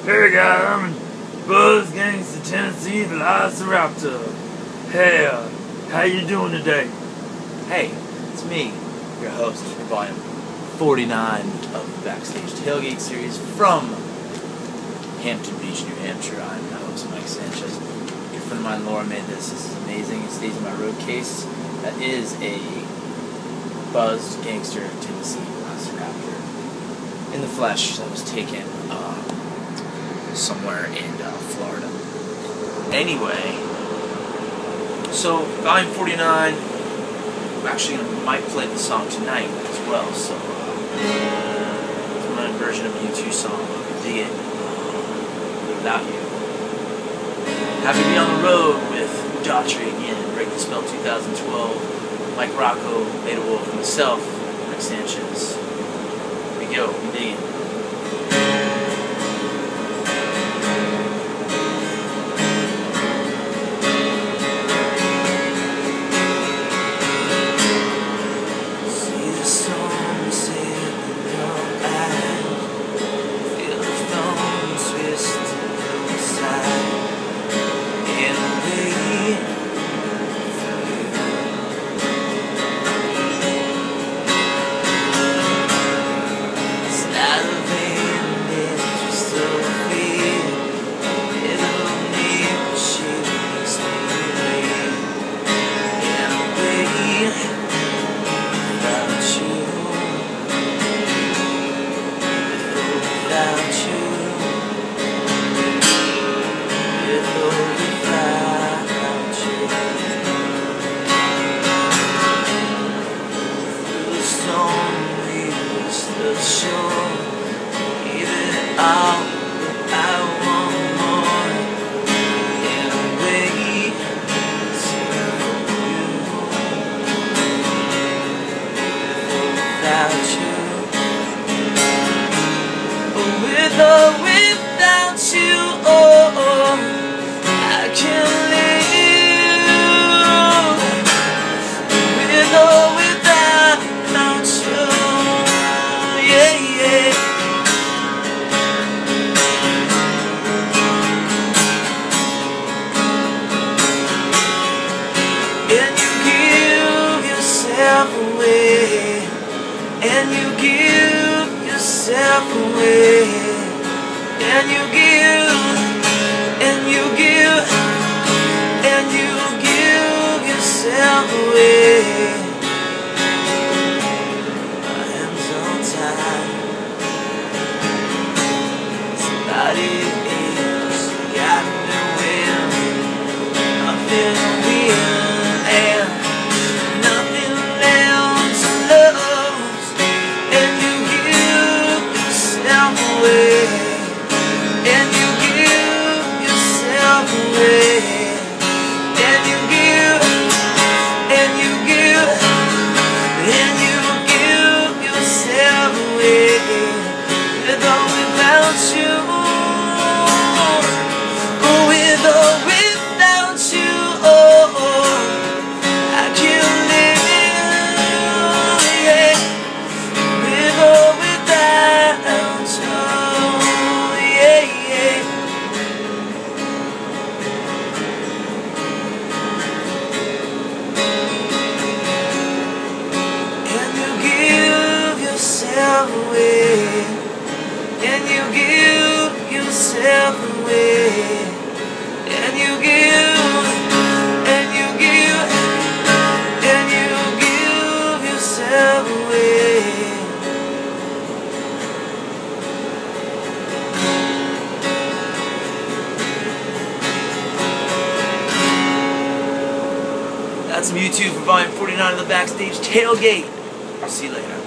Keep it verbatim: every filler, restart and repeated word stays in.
Hey guys, I'm in Buzz Gangster, Tennessee, the Velociraptor. Hey, uh, how you doing today? Hey, it's me, your host for volume forty-nine of the Backstage Tailgate series from Hampton Beach, New Hampshire. I'm your host, Mike Sanchez. A good friend of mine, Laura, made this. This is amazing. It stays in my road case. That is a Buzz Gangster, Tennessee Velociraptor in the flesh that was taken um, somewhere in uh, Florida. Anyway, so volume forty-nine, I'm actually gonna, might play the song tonight as well, so uh, it's my version of a U two song, Dig It, uh, Without You. Happy to be on the road with Daughtry again, Break the Spell two thousand twelve, Mike Rocco, Beta Wolf, and myself, Mike Sanchez. Here we go, we dig it. With or without you, oh, oh, I can live. With or without you, yeah, yeah. And you give yourself away, and you give yourself away. And you give, and you give, and you give yourself away. My hands are tied. Somebody else got me when I've been weird and nothing else to lose. And you give yourself away. And you give yourself away. And you give, and you give, and you give yourself away. With or without you, with or without you, oh, oh, I can't live, yeah. With or without you. Away, and you give yourself away, and you give, and you give, and you give yourself away. That's some YouTube for volume forty-nine of the Backstage Tailgate. I'll see you later.